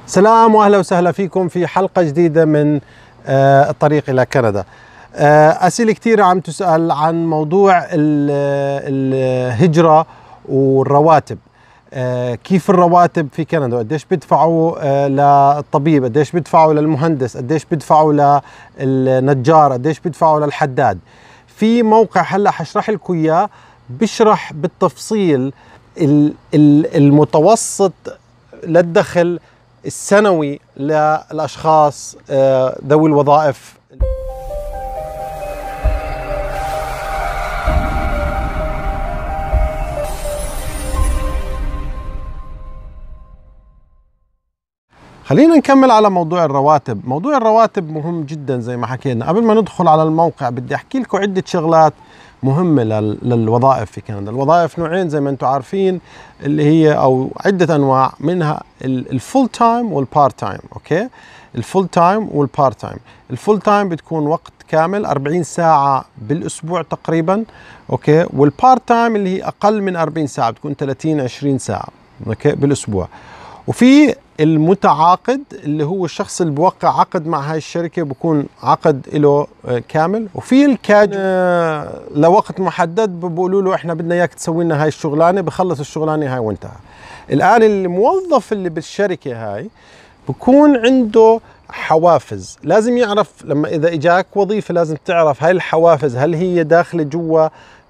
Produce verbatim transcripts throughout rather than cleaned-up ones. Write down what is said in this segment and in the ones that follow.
سلام واهلا وسهلا فيكم في حلقة جديدة من آه، الطريق إلى كندا. آه، أسئلة كثيرة عم تسأل عن موضوع الهجرة والرواتب. آه، كيف الرواتب في كندا؟ قديش بيدفعوا آه، للطبيب؟ قديش بيدفعوا للمهندس؟ قديش بيدفعوا للنجار؟ قديش بيدفعوا للحداد؟ في موقع هلا حشرح لكم إياه بيشرح بالتفصيل المتوسط للدخل السنوي للأشخاص آه، ذوي الوظائف. خلينا نكمل على موضوع الرواتب. موضوع الرواتب مهم جدا زي ما حكينا. قبل ما ندخل على الموقع بدي أحكي لكم عدة شغلات مهمة للوظائف في كندا. الوظائف نوعين زي ما انتم عارفين، اللي هي أو عدة أنواع، منها الفول تايم والبارت تايم. أوكي، الفول تايم والبارت تايم. الفول تايم بتكون وقت كامل أربعين ساعة بالأسبوع تقريبا. أوكي، والبارت تايم اللي هي أقل من أربعين ساعة، بتكون ثلاثين عشرين ساعة أوكي بالأسبوع. وفي المتعاقد اللي هو الشخص اللي بوقع عقد مع هاي الشركة، بكون عقد له كامل. وفي الكاج لوقت محدد، بقولوا له احنا بدنا اياك تسوي لنا هاي الشغلانة، بخلص الشغلانة هاي وانتهى. الآن الموظف اللي بالشركة هاي بكون عنده حوافز، لازم يعرف لما إذا إجاك وظيفة لازم تعرف هاي الحوافز هل هي داخلة جوا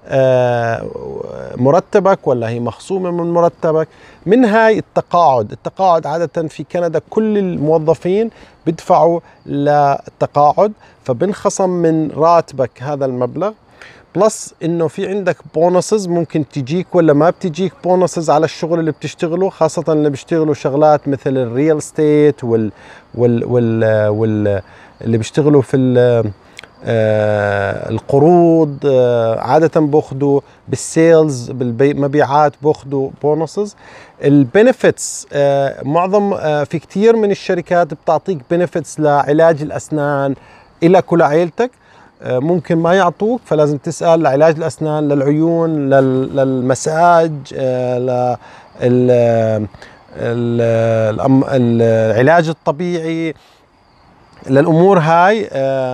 مرتبك ولا هي مخصومة من مرتبك. من هاي التقاعد. التقاعد عادة في كندا كل الموظفين بيدفعوا للتقاعد، فبنخصم من راتبك هذا المبلغ. بلس انه في عندك بونسز ممكن تجيك ولا ما بتجيك بونسز على الشغل اللي بتشتغله، خاصة اللي بيشتغلوا شغلات مثل الريال ستيت وال وال وال, وال اللي بيشتغلوا في آه القروض. آه عادة باخذوا بالسيلز بالمبيعات باخذوا بونسز. البنفتس آه معظم آه في كثير من الشركات بتعطيك بنفتس لعلاج الأسنان إلك ولعائلتك. ممكن ما يعطوك، فلازم تسأل لعلاج الأسنان، للعيون، للمساج، للعلاج الطبيعي، للأمور هاي.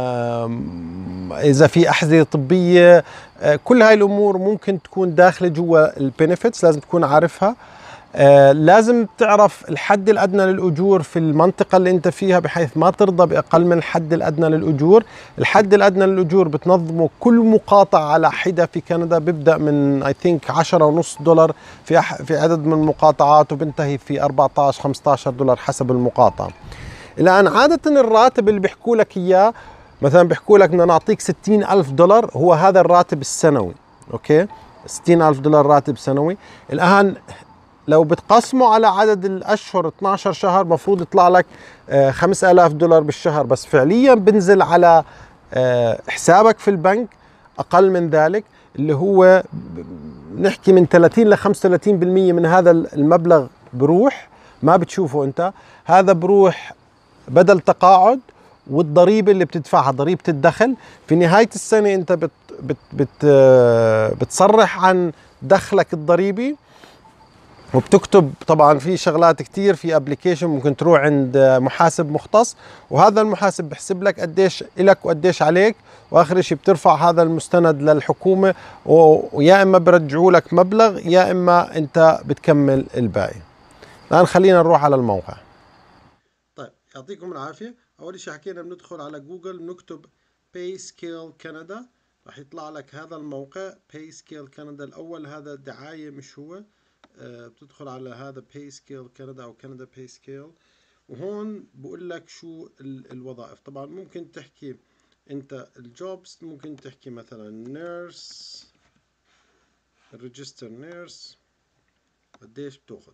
إذا في أحذية طبية، كل هاي الأمور ممكن تكون داخلة جوا البنفتس، لازم تكون عارفها. آه لازم تعرف الحد الأدنى للأجور في المنطقة اللي أنت فيها، بحيث ما ترضى بأقل من الحد الأدنى للأجور. الحد الأدنى للأجور بتنظمه كل مقاطعة على حدة في كندا، بيبدأ من I think عشرة ونص دولار في في عدد من المقاطعات، وبنتهي في أربعة عشر خمسة عشر دولار حسب المقاطعة. الآن عادة الراتب اللي بيحكوا لك إياه، مثلا بيحكوا لك بدنا نعطيك ستين ألف دولار، هو هذا الراتب السنوي. أوكي، ستين ألف دولار راتب سنوي. الآن لو بتقسموا على عدد الأشهر اثني عشر شهر، مفروض يطلع لك خمسة آلاف دولار بالشهر، بس فعليا بنزل على حسابك في البنك أقل من ذلك، اللي هو نحكي من ثلاثين ل خمسة وثلاثين بالمئة من هذا المبلغ بروح، ما بتشوفه أنت. هذا بروح بدل تقاعد، والضريبة اللي بتدفعها ضريبة الدخل. في نهاية السنة أنت بت بت بت بتصرح عن دخلك الضريبي، وبتكتب طبعا في شغلات كتير في ابلكيشن، ممكن تروح عند محاسب مختص، وهذا المحاسب بحسب لك قديش إلك وقديش عليك، واخر شيء بترفع هذا المستند للحكومة، ويا اما برجعوا لك مبلغ يا اما انت بتكمل الباقي. الان خلينا نروح على الموقع. طيب يعطيكم العافية. اول شيء حكينا بندخل على جوجل، بنكتب باي سكيل كندا، راح يطلع لك هذا الموقع باي سكيل كندا. الاول هذا دعاية مش هو. بتدخل على هذا باي سكيل كندا او كندا باي سكيل، وهون بقول لك شو الوظائف. طبعا ممكن تحكي انت الجوبس، ممكن تحكي مثلا نيرس، ريجستر نيرس قديش بتاخذ.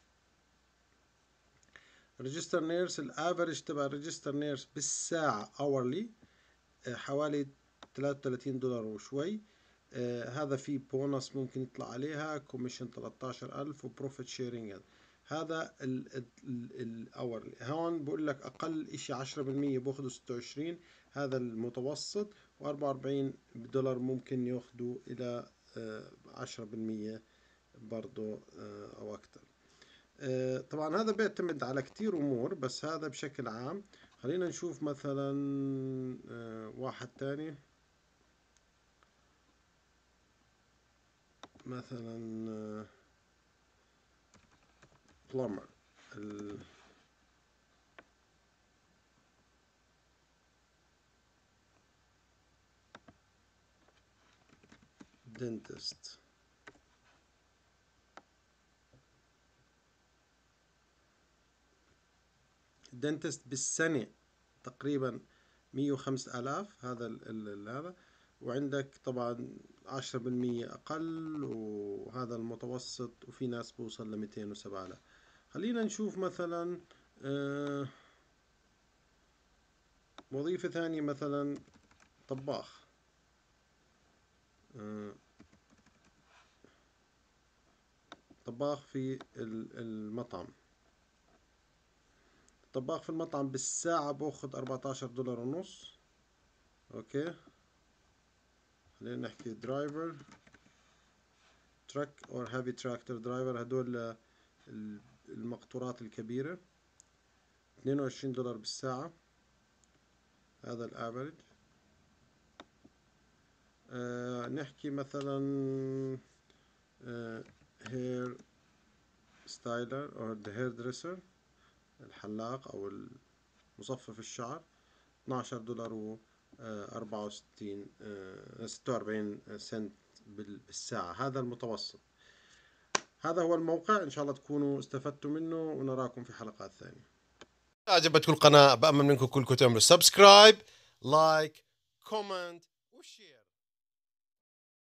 ريجستر نيرس الافرج تبع ريجستر نيرس بالساعة اورلي حوالي ثلاثة وثلاثين دولار وشوي. آه هذا في بونص ممكن يطلع عليها، كوميشن ثلاثة عشر ألف، وبروفيت شيرينج. هذا الاورلي. هون بقول لك اقل اشي عشرة بالمية باخذوا ستة وعشرين، هذا المتوسط، وأربعة وأربعين دولار ممكن ياخذوا الى آه عشرة بالمية برضو آه او اكثر. آه، طبعا هذا بيعتمد على كتير أمور، بس هذا بشكل عام. خلينا نشوف مثلا آه، واحد تاني، مثلا بلمر، الدنتست. الدنتست بالسنة تقريبا مية وخمسة آلاف، هذا ال ال هذا. وعندك طبعا عشرة بالمية أقل، وهذا المتوسط، وفي ناس بوصل لميتين وسبعة آلاف. خلينا نشوف مثلا آه وظيفة ثانية، مثلا طباخ. آه طباخ في المطعم. طباخ في المطعم بالساعة باخذ أربعتاشر دولار ونص. اوكي، خلينا نحكي درايفر تراك اور هافي تراكتور درايفر، هدول المقطورات الكبيرة، اثنين وعشرين دولار بالساعة، هذا الافريج. آه نحكي مثلا آه هير ستايلر او هير دريسر، الحلاق او مصفف الشعر، اثناشر دولار و أربعة وستين آه ستة وأربعين سنت بالساعة، هذا المتوسط. هذا هو الموقع، إن شاء الله تكونوا استفدتوا منه، ونراكم في حلقات ثانية. أعجبتكم القناة، بأمل منكم كلكم تعملوا سبسكرايب، لايك، كومنت وشير.